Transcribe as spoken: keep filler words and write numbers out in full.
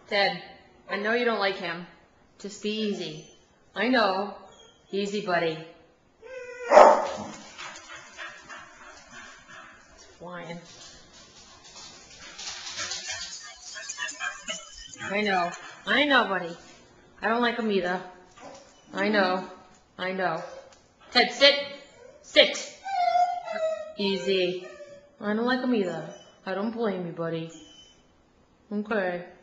Ted, I know you don't like him. Just be easy. I know. Easy, buddy. It's flying. I know. I know, buddy. I don't like him either. I know. I know. Ted, sit. Sit. Easy. I don't like him either. I don't blame you, buddy. Okay.